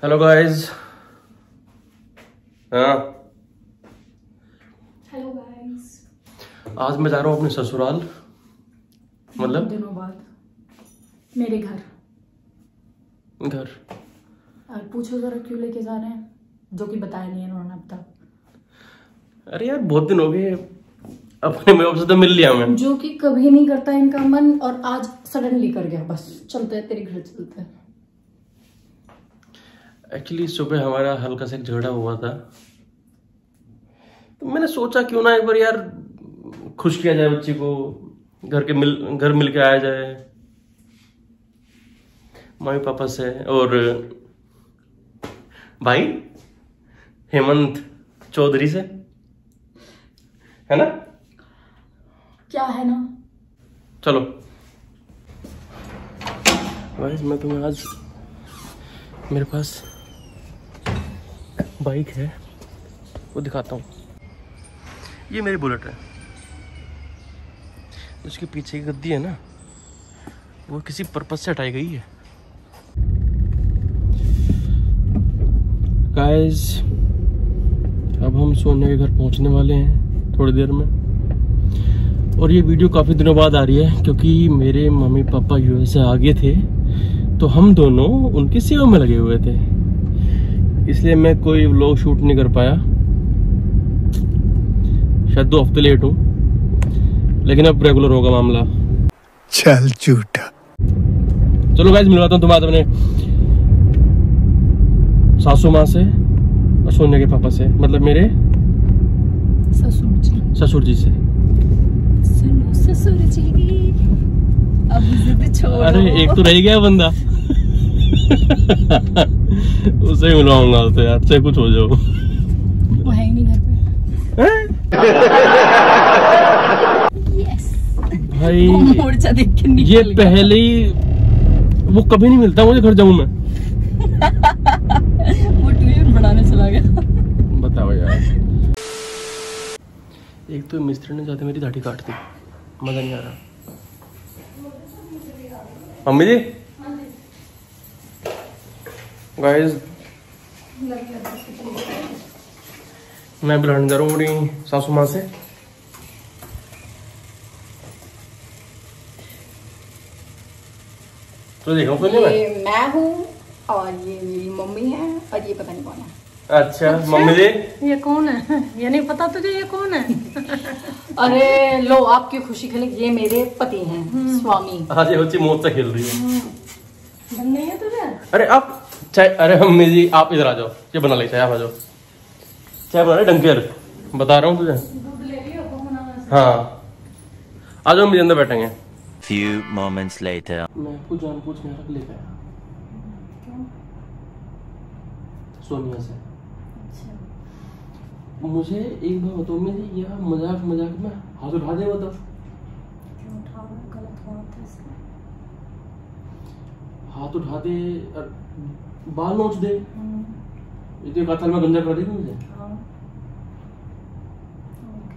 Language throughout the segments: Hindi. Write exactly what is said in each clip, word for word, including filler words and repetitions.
Hello guys. हाँ हेलो गाइस। आज मैं जा रहा हूँ अपने ससुराल, मतलब दिनों बाद मेरे घर घर। और पूछो जरा क्यों लेके जा रहे हैं, जो कि बताया नहीं है इन्होंने अब तक। अरे यार बहुत दिन हो गए, अपने माँ बाप से तो मिल लिया मैं, जो कि कभी नहीं करता इनका मन, और आज सडनली कर गया। बस चलते हैं तेरे घर चलते हैं। एक्चुअली सुबह हमारा हल्का सा एक झगड़ा हुआ था, तो मैंने सोचा क्यों ना एक बार यार खुश किया जाए बच्ची को, घर के मिल घर मिल के आया जाए मम्मी पापा से। और भाई हेमंत चौधरी से, है ना? क्या है ना? चलो गाइस, मैं तुम्हें आज मेरे पास बाइक है वो दिखाता हूँ। ये मेरी बुलेट है, उसके पीछे की गद्दी है ना, वो किसी पर्पज से हटाई गई है। गाइस अब हम सोने के घर पहुंचने वाले हैं थोड़ी देर में, और ये वीडियो काफ़ी दिनों बाद आ रही है क्योंकि मेरे मम्मी पापा यूएस से आ गए थे, तो हम दोनों उनकी सेवा में लगे हुए थे, इसलिए मैं कोई व्लॉग शूट नहीं कर पाया। शायद दो हफ्ते लेट हूँ, लेकिन अब रेगुलर होगा मामला। चल झूठा। चलो गाइस, मिलवाता हूँ तुम्हारे अपने सासू माँ से और सोनिया के पापा से, मतलब मेरे ससुर जी ससुर जी से। सुनो ससुर जी, अब जिद छोड़ो। अरे एक तो रह गया बंदा उसे ही मिलवाऊंगा तो यार, चाहे कुछ हो जाओ। वो है ही नहीं घर पे। यस भाई मोर्चा देख के निकल ये गया। पहले ही, वो कभी नहीं मिलता मुझे, घर जाऊं मैं। वो ट्यून बढ़ाने चला गया। बताओ यार, एक तो मिस्त्री ने जाते मेरी दाढ़ी काट दी, मजा नहीं आ रहा। मम्मी जी गाइस, मैं बुलाने जा रहा हूँ अपनी सासू माँ से। तो देखो तो नहीं, ये मैं हूँ और ये मेरी मम्मी है, और ये पता नहीं कौन है। अच्छा, अच्छा मम्मी जी, ये कौन है? ये नहीं पता तुझे ये कौन है? अरे लो, आपकी खुशी के लिए ये मेरे पति हैं, स्वामी। आज ये बच्ची मौत से खेल रही है। बन नहीं है तुझे? अरे आप चाय, अरे मम्मी जी आप इधर आ जाओ, ये बना ले चाय, आप आ जाओ, चाय बना ले डंकेर, बता रहा हूँ तुझे। दूध ले लियो, वो बनाना। हाँ आ जाओ, मेरे अंदर बैठेंगे। Few moments later. मैं आपको जान पूछ के यहाँ तक लेकर आया क्यों? सोनिया से। अच्छा, मुझे एक बार बताओ, मेरी यह मजाक मजाक में हाथ उठा दे, बताओ क्यों उठा रहा है? गलत बात है इसमें। हाथ उठा दे, और बाल नोच दे, हम्म, इतने कतल में गंजा कर दी मुझे। हाँ, ओके।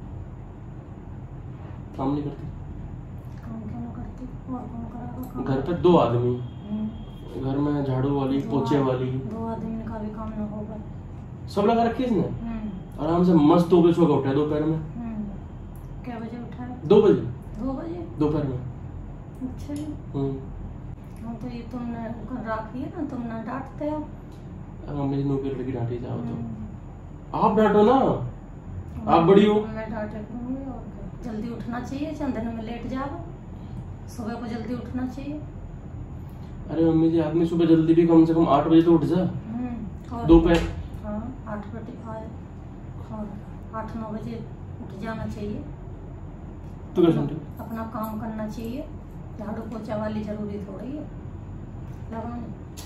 काम नहीं करती, काम क्यों ना करती? और कौन करेगा काम? घर पे दो आदमी, हम्म, घर में झाड़ू वाली, दो पोछे आद- वाली, दो आदमी का भी काम ना होगा। सब लगा रखी है इसने। हम्म, आराम से मस्त दो बजे सो के उठा दोपहर में, हम्म, क्या बजे उठा है? दो बजे दो बजे? दोपहर में। अच्छा जी। हम्म, हाँ, तो ये तुमने घर राखी है ना, तुम ना डांटते हो। अब मेरी नौकरी लगी डांटी जाओ तो हम्म, आप डांटो ना, आप बड़ी हो। मैं डांटे करूंगी, और क्या? जल्दी उठना चाहिए, चंदन में लेट जाओ, सुबह को जल्दी उठना चाहिए। अरे मम्मी जी, आदमी सुबह जल्दी भी कम से कम आठ बजे तो उठ जा, हम्म, और दोपहर। हाँ, आठ बजे आए और आठ नौ बजे उठ जाना चाहिए, तू क्या सुनती? अपना काम करना चाहिए। झाड़ू पोछा वाली जरूरी थोड़ी है लगानी।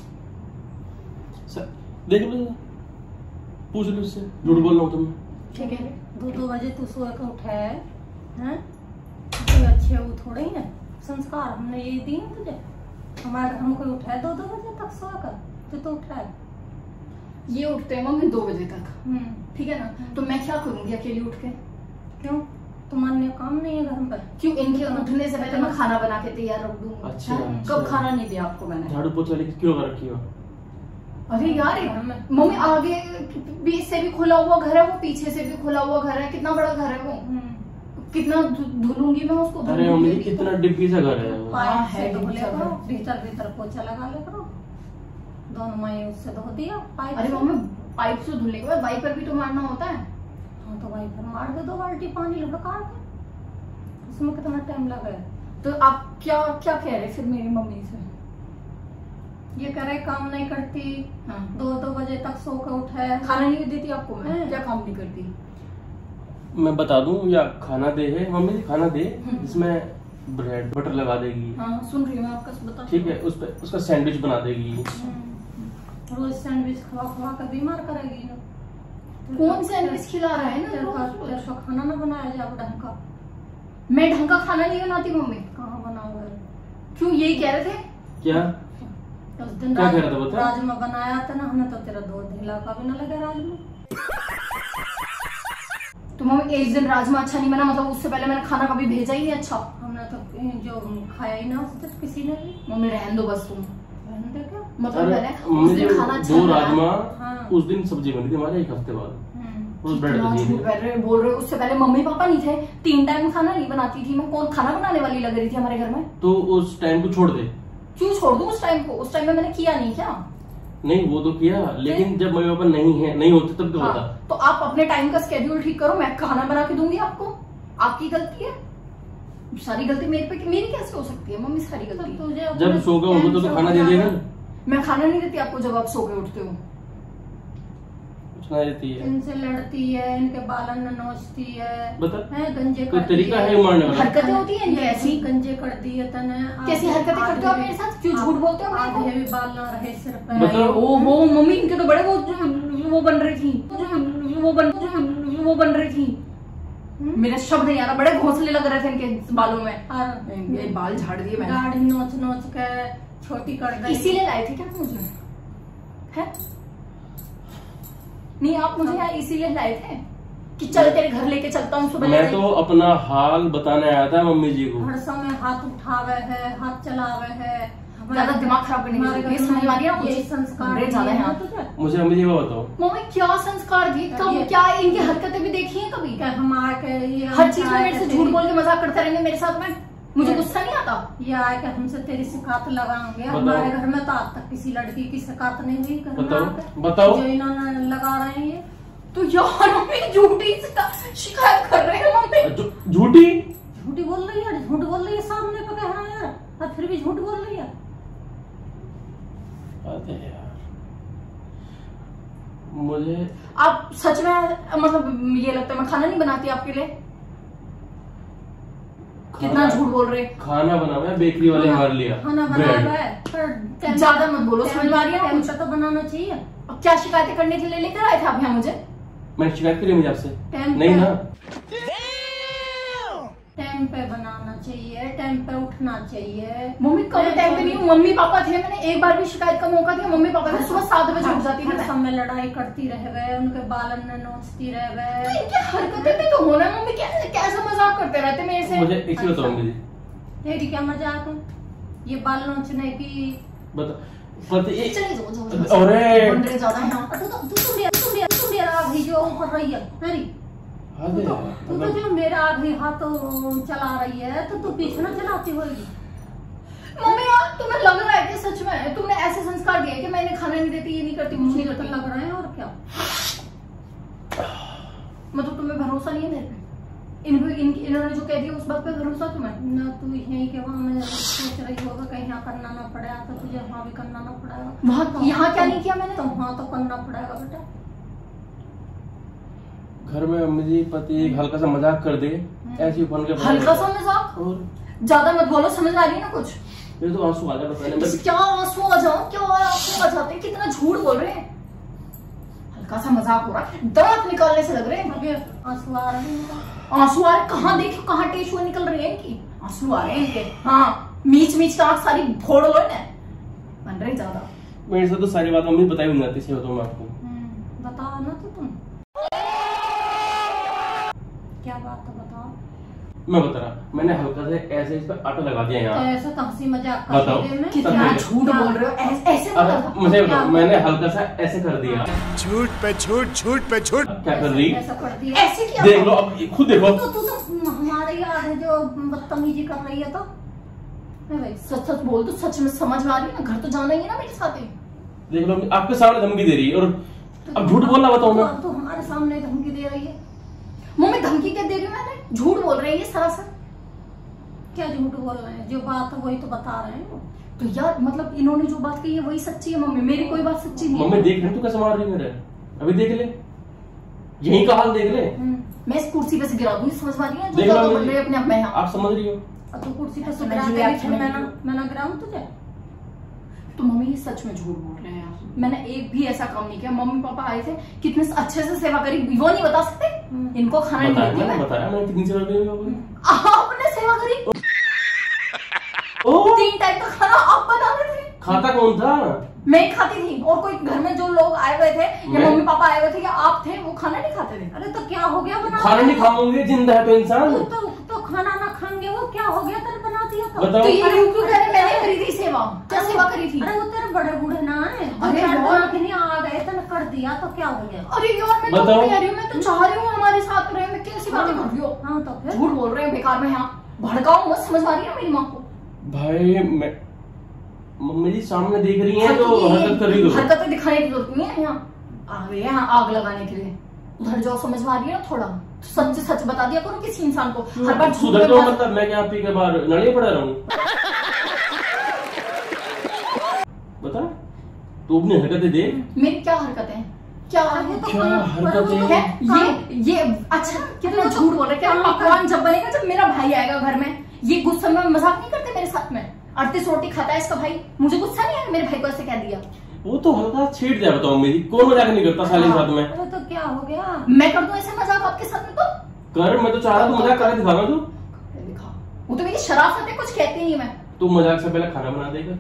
सर देख लो, पूछ लो उससे, झूठ बोल रहा हूँ तुम्हें। ठीक है, दो दो बजे तू सो के उठा है, हैं? कोई अच्छे वो थोड़े ही है संस्कार, हमने ये दिए हैं तुझे? हमारे घर में कोई उठा है दो दो बजे तक सो कर? तू तो उठा है। ये उठते हैं मम्मी दो बजे तक, हम्म, ठीक है ना? तो मैं क्या करूंगी अकेली उठ के? क्यों? तुम्हारे काम नहीं है घर पर? क्यों? इनके उठने से पहले मैं खाना बना के तैयार रख दूंगी। अच्छा, हैं? अच्छा। कब खाना नहीं दिया आपको मैंने? झाड़ू पोछा लेके क्यों कर रखी हो? अरे यार घर में। मम्मी आगे भी से भी खुला हुआ घर है, वो पीछे से भी खुला हुआ घर है, कितना बड़ा घर है वो, कितना धु- धुलूंगी मैं उसको। अरे मम्मी जी कितना डिब्बी सा घर है वो। हाँ, पाइप है से धो डिब्बी ले सा करो, घर। भीतर भीतर पोछा लगा ले करो, दोनों माई उससे धो दिया पाइप अरे से। मम्मी पाइप से धुलने के बाद वाइपर भी तो मारना होता है। हाँ तो वाइपर मार दे दो बाल्टी पानी लुढ़का के, उसमें कितना टाइम लगे। तो आप क्या क्या कह रहे फिर मेरी मम्मी से? ये कह रहे काम नहीं करती, हाँ। दो दो बजे तक सो के उठे, खाना नहीं देती आपको मैं? हैं। क्या काम नहीं करती? मैं बता दूं या खाना दे है मम्मी जी, खाना दे जिसमें ब्रेड बटर लगा देगी, हाँ सुन रही हूँ मैं आपका, बता। ठीक है, उस पे उसका सैंडविच बना देगी। रोज सैंडविच खवा खवा कर बीमार करेगी ना। कौन सैंडविच खिला रहा है ना तेरे रोज को- रोज? तेरे को खाना ना बनाया जाए ढंग का, मैं ढंग का खाना नहीं बनाती मम्मी। कहाँ बनाओगे? क्यों यही कह रहे थे? क्या उस दिन क्या राज- कह रहा था बता? राजमा बनाया था ना हमें, तो तेरा दो ढीला का भी ना लगे राजमा। तो मम्मी एक दिन राजमा अच्छा नहीं बना, मतलब उससे पहले मैंने खाना कभी भेजा ही नहीं अच्छा। हमने तो जो खाया ही ना उससे तो किसी ने भी। मम्मी रहने दो बस तुम, रहने दे क्या? मतलब अरे मैंने उस मम्मी जी दिन खाना अच्छा दो नहीं राजमा बनाया। हाँ। उस दिन सब्जी बनी थी हमारे एक हफ्ते बाद, हम्म। उस ब्रेड कितना का झूठ जी बोल रहे बोल रहे उससे पहले मम्मी पापा नहीं थे, तीन टाइम खाना नहीं बनाती थी मैं, कौन खाना बनाने वाली लग रही थी हमारे घर में? तो उस टाइम को छोड़ दे। क्यों छोड़ दूं उस टाइम को? उस टाइम में मैंने किया नहीं क्या? नहीं वो तो किया, लेकिन जब मम्मी पापा नहीं है नहीं होते तब तो होता। हाँ, तो आप अपने टाइम का स्केड्यूल ठीक करो, मैं खाना बना के दूंगी आपको। आपकी गलती है, सारी गलती मेरे पे, मेरी कैसे हो सकती है मम्मी सारी तो गलती? तुझे जब अपने सो गए होगे तो, टाइम तो से खाना दे उठना देगा है। ना। मैं खाना नहीं देती आपको जब आप सो के उठते हो। कुछ ना देती है। इनसे लड़ती है, इनके बालन में नोचती है, बता हैं गंजे कोई करती तरीका है मारने वाला? हरकतें होती हैं इनकी ऐसी? गंजे कर दिए तने। कैसी हरकतें करते हो आप मेरे साथ? क्यों झूठ बोलते हो मेरे को? आधे भी बाल ना रहे सिर पे। बताओ। ओ वो मम्मी इनके तो बड़े वो वो बन रही थी, वो बन वो बन रही थी। हम्म? मेरा शब्द नहीं आ रहा, बड़े घोंसले लग रहे थे इनके बालों में। और ये बाल झाड़ दिए मैंने। दाढ़ी नोच नोच के छोटी कर दी। इसीलिए लाए थे क्या मुझे? है नहीं, आप मुझे यहाँ इसीलिए लाए थे कि चल तेरे घर लेके चलता हूँ सुबह। मैं तो अपना हाल बताने आया था मम्मी जी को। हर समय हाथ उठावे है, हाथ चलावे है। ज्यादा दिमाग खराब करने की हमारे जरूरत नहीं, घर में समझ में आ रही है आपको? यही संस्कार बड़े ज्यादा दिए हैं हैं आप। तुझे। मुझे मम्मी जी वो बताओ। मम्मी क्या संस्कार दिए? कब? ये- क्या इनकी हरकतें भी देखी है कभी? क्या हमारे के ये हर चीज में आए मेरे से के झूठ बोल के मजाक करते रहेंगे मेरे साथ में, मुझे ये- गुस्सा नहीं आता? ये आए कि हमसे तेरी शिकायत लगाएंगे। बताओ। हमारे घर में तो आज तक किसी लड़की की शिकायत नहीं हुई। घर में बताओ आके। बताओ। जो इन्होंने लगा रहे हैं ये तो यार मम्मी झूठी शिका- शिकायत कर रहे हैं मम्मी। झू- झूठी झूठी बोल रही है, झूठ बोल रही है, सामने पे कह रहा है यार, और फिर भी झूठ बोल रही है। अरे यार मुझे आप सच में मतलब ये लगता है मैं खाना नहीं बनाती आपके लिए? कितना खाना- झूठ बोल रहे हैं। खाना बना हुआ है बेकरी वाले हमारे लिए। खाना बना ब्रेड। हुआ है पर टाइम- ज्यादा मत बोलो, समझ में आ रही है टाइम कुछ? पे तो बनाना चाहिए। अब क्या शिकायतें करने के लिए लेकर आए थे आप यहाँ मुझे? मैंने शिकायत करी मुझे आपसे? टाइम नहीं पे- ना। टाइम पे बनाना चाहिए, टाइम पे उठना चाहिए। मम्मी कब टाइम पे नहीं हूँ, मम्मी पापा थे, मैंने एक बार भी शिकायत का मौका दिया? मम्मी पापा थे, सुबह सात बजे उठ जाती थी हर मैं। समय लड़ाई करती रह गए, उनके बालन में नोचती रह तो गए। इनकी हरकतें भी तो होना, मम्मी कैसे कैसा मजाक करते रहते मेरे से? मुझे एक चीज बताओ मम्मी जी। तेरी क्या मजाक है? ये बाल नोचने की। बता पता ये चले जाओ, जाओ, जाओ। अरे बंदरे ज्यादा हैं यहाँ। तू तो तू तो मेरा तू मेरा तू मेरा आगे जो कर रही है तेरी। तू अरे तो तू तो जो मेरा आगे हाथ चला रही है, तो तू पीछे ना चलाती होगी। मम्मी यार तुम्हें लग रहा है कि सच में तुमने ऐसे संस्कार दिए कि मैं इन्हें खाना नहीं देती, ये नहीं करती, कुछ मुझे नहीं तो करती? लग रहा है और क्या। मतलब तुम्हें भरोसा नहीं है मेरे पे? इन, इन, इन्होंने जो कह दिया उस बात पे भरोसा तुम्हें? ना तू यही के वहाँ में सोच रही होगा कहीं यहाँ करना ना पड़ेगा, तो तुझे वहाँ भी करना ना पड़ेगा। वहाँ यहाँ क्या नहीं किया मैंने? तो वहाँ तो करना पड़ेगा बेटा। घर में मम्मी जी पति एक हल्का सा मजाक कर दे ऐसी बन के हल्का सा मजाक? और ज्यादा मत बोलो, समझ में आ रही है ना कुछ? मेरे तो आंसू आ जाए पहले मैं। क्या आंसू आ जाओ, क्या आंसू आ जाते हैं? कितना झूठ बोल रहे हैं। हल्का सा मजाक हो रहा है, दांत निकालने से लग रहे हैं। अभी आंसू आ रहे हैं। आंसू आ रहे? कहाँ देखो, कहाँ टेशुए निकल रही है इनकी? आंसू आ रहे हैं इनके। हाँ मीच मीच का आंख सारी फोड़ लो इन्हें, बन रहे ज्यादा। मेरे से तो सारी बात मम्मी बताई नहीं जाती, सही बताऊं मैं आपको। हम्म, बताओ ना तो तुम क्या बात है, बताओ। मैं बता रहा, मैंने हल्का से ऐसे इस पे आटा लगा दिया तो यहाँ। ऐसा तो हंसी मजाक बताओ। कर में कितना झूठ बोल रहे हो, ऐसे ऐसे अरे बोला था। मुझे बताओ, मैंने हल्का सा ऐसे कर दिया। झूठ पे झूठ, झूठ पे झूठ। क्या कर रही? ऐसा कर दिया, ऐसे किया देख था। लो, अब खुद देखो। तो तू तो हमारे याद है जो बदतमीजी कर रही है तो है भाई। सच सच बोल, तो सच में समझ में आ रही है ना, घर तो जाना ही है ना मेरे साथ ही। देख लो, आपके सामने धमकी दे रही है और अब झूठ बोलना बताओ मैं। तो हमारे सामने धमकी दे रही है। मम्मी धमकी क्या दे रही हूँ मैंने? झूठ बोल रही है सरासर। क्या झूठ बोल रहे हैं? जो बात है वही तो बता रहे हैं। तो यार मतलब इन्होंने जो बात कही है वही सच्ची है मम्मी, मेरी कोई बात सच्ची नहीं मम्मी है। देख रही तू कैसे मार रही है मेरे? अभी देख ले, यही का हाल देख ले। मैं इस कुर्सी पे से गिरा दूंगी, समझ पा रही है? जो देख लो ज्यादा मम्मी, बोल रहे हैं अपने आप में यहाँ। आप समझ रही हो? अब तू कुर्सी पे तो से मैं गिरा जो के reaction देख, मैं ना करूँ। मैं ना गिराऊं तुझे। तो मम्मी ये सच में झूठ बोल रहे हैं यार, मैंने एक भी ऐसा काम नहीं किया। मम्मी पापा आए थे, कितने अच्छे से सेवा करी, वो नहीं बता सकते? इनको खाना नहीं बताया देती मैंने, मैं। बताया मैंने कितनी सेवा की होगी। आपने सेवा करी, ओ, तीन टाइम का खाना आप बना रहे थे। खाता कौन था? मैं खाती थी, और कोई घर में जो लोग आए हुए थे या मैं- मम्मी पापा आए हुए थे या आप थे, वो खाना नहीं खाते थे। अरे तो क्या हो गया बना खाना नहीं खाओगे, जिंदा है तो इंसान। तो, तो, तो खाना ना खाएंगे वो क्या हो गया? तेरे बना दिया तो बताओ। तो ये क्यों क्यों कह रहे मैंने करी थी सेवा? क्या सेवा करी थी? अरे वो तेरे बड़े बूढ़े ना है, अरे चार यार। बना के नहीं आ गए तो कर दिया तो क्या हो गया? अरे यार मैं तो बताओ। कह रही हूँ, मैं तो चाह रही हूँ हमारे साथ रहे, मैं कैसी बातें कर रही हो? हाँ तो फिर झूठ बोल रहे हैं बेकार में, यहाँ भड़काओ मत, समझ आ रही है मेरी माँ को? भाई मैं मम्मी जी सामने देख रही हैं तो हरकत कर रही हो। हरकतें दिखाने की जरूरत नहीं है, यहाँ आ गए यहाँ आग लगाने के लिए। उधर जाओ, समझ में आ रही है ना थोड़ा? सच सच बता दिया करो किसी इंसान को। हर बार झूठ सुधर बोल जाओ, मत- मतलब मैं क्या आपकी के बाहर नड़िया पड़ा रहूं? बता, तू अपनी हरकतें देख। मेरी क्या हरकतें हैं? क्या आगे तो क्या खाना- हरकतें पर- है ये ये अच्छा कितना झूठ बोल रहे हैं। क्या पकवान जब बनेगा, जब मेरा भाई आएगा घर में, ये गुस्सा में मजाक नहीं करते मेरे साथ में? अड़तीस रोटी खाता है इसका भाई, मुझे गुस्सा नहीं आया मेरे भाई को ऐसे कह दिया? वो तो हल्का छेड़ दिया, बताओ मेरी कौन मजाक नहीं करता साले के साथ में? अरे तो क्या हो गया? मैं कर दूं ऐसे मजाक आपके साथ में? तो कर, मैं तो चाह रहा तू मजाक कर दिखा तू। दिखा, वो तो मेरी शराफत है, कुछ कहती नहीं मैं। तू मजाक से पहले खाना बना देगा,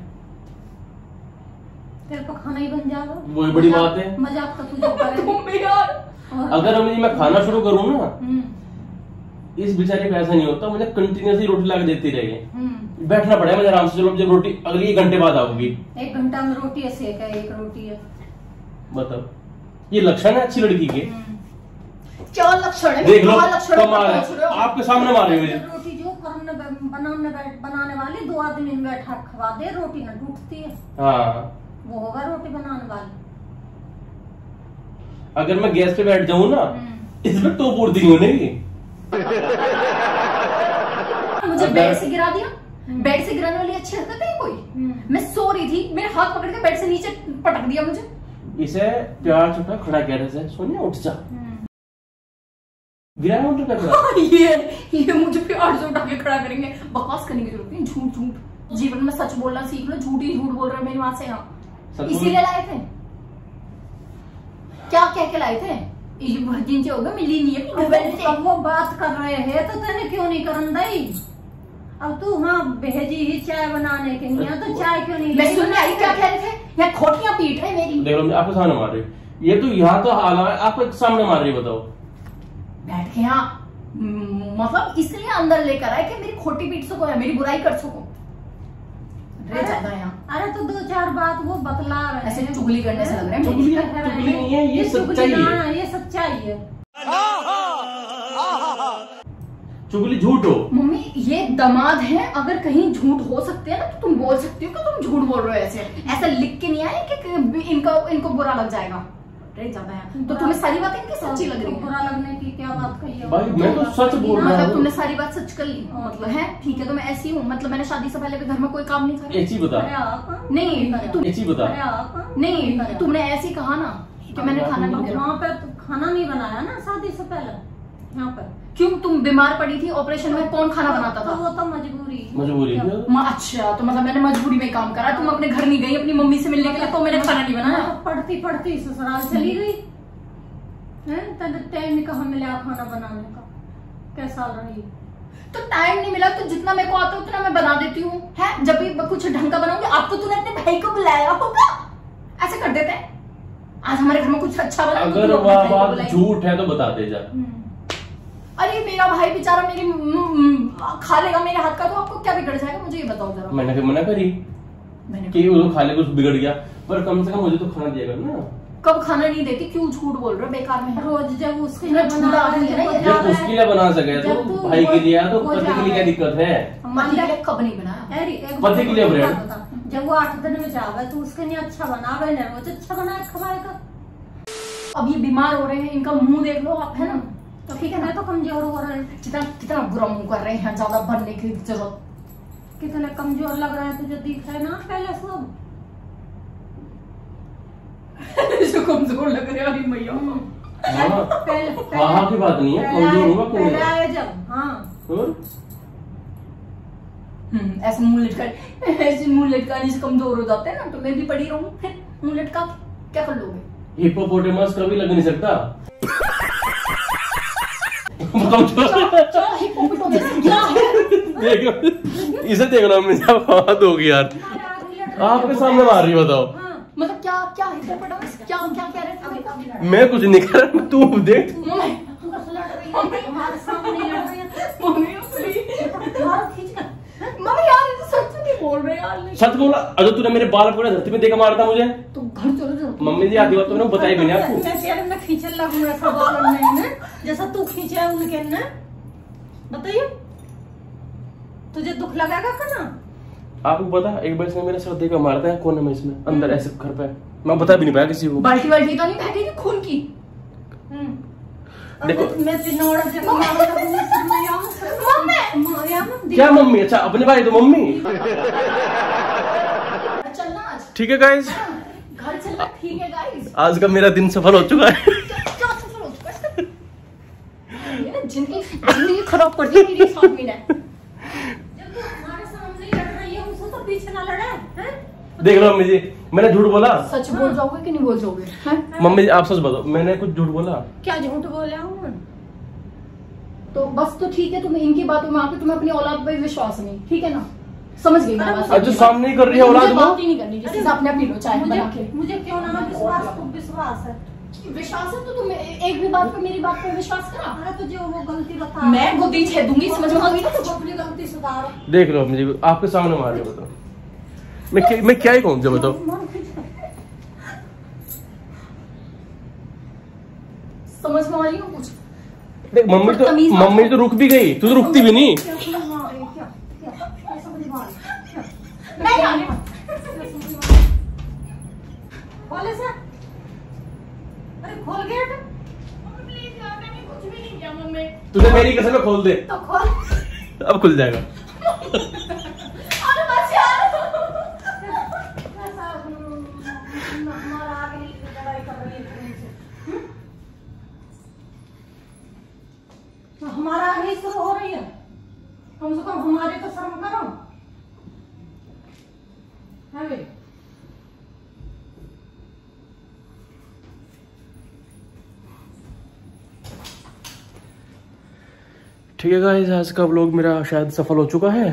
तेरे को खाना ही बन जाएगा। वही बड़ी बात है। मजाक तो तुझे करेगी। तुम भी यार, और- अगर अम्मी मैं खाना शुरू करूँ ना, हम्म, इस बेचारे का ऐसा नहीं होता, मुझे कंटिन्यूसली रोटी ला के देती रहेगी। हम्म। बैठना पड़ेगा मुझे आराम से। चलो जब रोटी अगली एक घंटे बाद आऊंगी, एक घंटा में रोटी है, सेक है, एक रोटी है। बताओ ये लक्षण है अच्छी लड़की के? क्या लक्षण है? देख लो, क्या लक्षण है? कमाल है, पूछ रहे हो? आपके सामने मार रही है। रोटी जो करने बनाने बैठ बनाने वाली दो आदमी में बैठा खवा दे, रोटी ना टूटती है। हाँ, वो होगा रोटी बनाने वाली। अगर मैं गैस पे बैठ जाऊं ना, हम्म। इसमें तो पूर्ति नहीं होने। मुझे अगर- बेड से गिरा दिया। बेड से गिराने वाली अच्छी हरकत है कोई? हम्म। मैं सो रही थी, मेरे हाथ पकड़ के बेड से नीचे पटक दिया मुझे। इसे प्यार छुपा खड़ा कह रहे थे, सोनिया उठ जा। गिराया मतलब क्या करा? ये ये मुझे प्यार से उठा के खड़ा करेंगे। बकवास करने की जरूरत नहीं, झूठ झूठ। जीवन में सच बोलना सीख लो, झूठ ही झूठ बोल रहे हो मेरी माँ से यहाँ। सच बोल- इसीलिए लाए थे? क्या कह के लाए थे? ये बहुत दिन से हो गए, मिली नहीं है अपनी बहन से। अब वो बात कर रहे हैं तो तेने क्यों नहीं करन दई? अब तू हाँ भेजी ही चाय बनाने के लिए, तो चाय क्यों नहीं? मैं सुनने आई क्या कह रहे थे? यहाँ खोटियां पीट रहे मेरी। देख लो आपके सामने मार रही है। ये तो यहाँ तो हाल है, आपके सामने मार रही है, बताओ। बैठ के यहाँ हम्म, मतलब इसलिए अंदर लेकर आए कि मेरी खोटी पीट सको या मेरी बुराई कर सको। रह जाता है यहाँ। अरे तो दो चार बात वो बतला रहे ऐसे हैं। चुगली करने से लग रहा है मुझे। चुगली- कह रहे हैं। चुगली नहीं है, ये चुगली सच्चाई है। ना, ये सच्चाई है। चुगली झूठ हो। मम्मी ये दामाद है, अगर कहीं झूठ हो सकते हैं ना तो तुम बोल सकती हो कि तुम झूठ बोल रहे हो। ऐसे ऐसा लिख के नहीं आए कि कि इनको इनको बुरा लग जाएगा। रह जाता है तो तुम्हें सारी बातें इनकी सच्ची लग रही है। बुरा लगने की क्या बात कही है? भाई, मैं तो सच बोल रहा मतलब हूँ। तुमने सारी बात सच कर ली, मतलब है ठीक है। तो मैं ऐसी हूँ, मतलब मैंने शादी से पहले भी घर में कोई काम नहीं करा। एक चीज बता, अरे आप नहीं, तुम- एक चीज बता। अरे आप नहीं, तुमने ऐसी कहा ना कि मैंने खाना नहीं करा। वहाँ पे तो खाना नहीं बनाया ना शादी से पहले यहाँ पर। क्यों? तुम बीमार पड़ी थी ऑपरेशन में, कौन खाना बनाता तो था? वो तो मजबूरी मजबूरी क्या- है। माँ, अच्छा तो मतलब मैंने मजबूरी में काम करा। तुम अपने घर नहीं गई अपनी मम्मी से मिलने के लिए, तो मैंने खाना नहीं बनाया। हाँ, पढ़ती पढ़ती ससुराल चली गई है, तब टाइम कहाँ मिला खाना बनाने का? कैसा रही? तो टाइम नहीं मिला तो जितना मेरे को आता है उतना मैं बना देती हूँ। है जब भी कुछ ढंग का बनाऊंगी। अब तो तूने अपने भाई को बुलाया होगा, ऐसे कर देते हैं। आज हमारे घर में कुछ अच्छा बना तो अगर तू अपने वह भाई को बात बुलाई। झूठ है तो बता दे जा। हम्म। अरे भाई मेरा भाई बेचारा मेरी म, म, खा लेगा मेरे हाथ का तो आपको क्या बिगड़ जाएगा, मुझे ये बताओ जरा। मैंने फिर मना करी मैंने कि वो खा ले, कुछ बिगड़ गया, पर कम से कम मुझे तो खाना दिया कर ना। कब खाना नहीं देती, क्यों झूठ बोल रहे हो बेकार में। रोज जब उसके इतना लिए झूठा बना आदमी है ना ये। जब उसके लिए बना सके तो जब तू भाई के लिए तो वो पति के लिए क्या दिक्कत है? मम्मी ने कब नहीं बनाया। अरे एक पति के लिए ब्रेड। बता, जब वो आठ दिन में जावे तो उसके लिए अच्छा बनावे ना, रोज अच्छा बना के खवाएगा। अब ये बीमार हो रहे हैं, इनका मुंह देख लो आप, है ना। तो ठीक है ना, तो कमजोर हो रहे हैं। कितना कितना बुरा मुंह कर रहे हैं, ज्यादा बनने की जरूरत। कितने कमजोर लग रहे हैं तुझे, दिख है ना पहले सब। जो कमजोर लग रहे हैं मैया। हाँ पहले हाँ की बात नहीं है, कमजोर होगा क्यों पहले नहीं? आए जब, हाँ और? हम्म, ऐसे मुंह लटका ऐसे मुंह लटकाने से कमजोर हो जाते हैं ना, तो मैं भी पड़ी रहूं फिर मुंह लटका क्या कर लोगे। हिप्पोपोटेमस कभी लग नहीं सकता। क्या है? देखो इसे देख लो, मुझे बात होगी यार, आपके सामने मार रही, बताओ। मतलब क्या क्या हिप्पोपोटामस क्या क्या कह रहे थे? मैं कुछ नहीं कर रहा, तू देख। मम्मी तू बस लड़ रही है, हमारे सामने लड़ रही है। Mummy please. मारो खींच कर। मम्मी यार ये तो सच नहीं बोल रहे यार। सच बोला, अगर तूने मेरे बाल पूरे धरती में देखा मारता मुझे तो घर चलो जाओ। मम्मी जी आती बात तो बताई भी नहीं आपको। मैं तेरे में खींचने लगूंगा ऐसा बोलने में, जैसा तू खींचा है उनके ने। बताइए तुझे दुख लगेगा का ना? आपको पता एक बार इसने मेरा सर देखा मारता है कोने में, इसमें अंदर ऐसे घर पे, मैं बता भी नहीं पाया किसी को। बाल्टी बाल्टी तो नहीं बह गई थी खून की? देखो मैं बिनौड़ जगह मारो लगूंगा फिर मैं यहाँ मम्मी यहाँ क्या मम्मी? अच्छा अपने भाई तो मम्मी। चलना आज ठीक है गाइस, घर चलना, ठीक है गाइस। आज का मेरा दिन सफल हो चुका है। क्या सफल हो चुका है? ये ना जिंदगी जिंदगी खराब कर दी मेरी इस आदमी ने। जब तू हमारे सामने लड़ रही है, उससे तो पीछे ना लड़े हैं? देख लो मम्मी जी, मैंने झूठ बोला? सच बोल जाओगे कि नहीं बोल जाओगे? हैं? मम्मी जी आप सच बताओ, मैंने कुछ झूठ बोला? क्या झूठ बोला हूँ? तो बस तो ठीक है, तुम्हें इनकी बातों में आके तुम्हें अपनी औलाद पे विश्वास नहीं, ठीक है ना? समझ गई मैं बात। अच्छा सामने ही कर रही है औलाद मुझे को? बात ही नहीं करनी, जिससे अपने अपनी लो चाय मुझे बना के। मुझे क्यों ना विश्वास, खूब विश्वास है। विश्वास है तो तुम एक भी बात पे मेरी बात पे विश्वास करा। अरे तुझे वो गलती बता, मैं गुद्दी छेद दूंगी, समझ में आ गई ना? तो अपनी गलती सुधार। देख लो मम्मी जी, आपके सामने मार रही हो, बताओ मैं क्या मैं क्या ही कहूँ मुझे बताओ। समझ में आ रही हो कुछ? देख मम्मी तो मम्मी तो रुक भी गई, तू तो रुकती भी नहीं। नहीं आने। खोले से, अरे खोल गेट। प्लीज यार, मैंने कुछ भी नहीं किया मम्मी। तुझे मेरी कसम में खोल दे, तो खोल। अब खुल जाएगा। अरे बस यार। ऐसा हमारा आगे लड़ाई कर रही है तुमसे। तो हमारा आगे शुरू हो रही है, कम से कम हमारे तो शर्म करो है बे? ठीक है गाइस, आज का व्लॉग मेरा शायद सफल हो चुका है।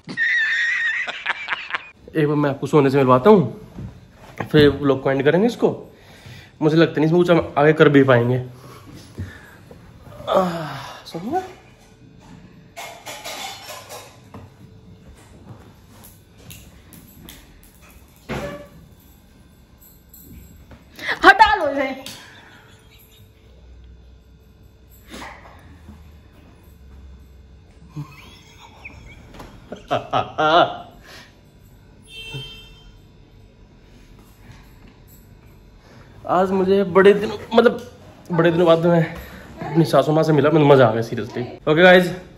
एक बार मैं आपको सोने से मिलवाता हूँ, फिर व्लॉग को एंड करेंगे इसको। मुझे लगता नहीं इसमें कुछ हम आगे कर भी पाएंगे। सुनिए हटा लो इसे। आज मुझे बड़े दिन मतलब बड़े दिनों बाद मैं अपनी सासू माँ से मिला, मुझे मजा आ गया सीरियसली। Okay guys,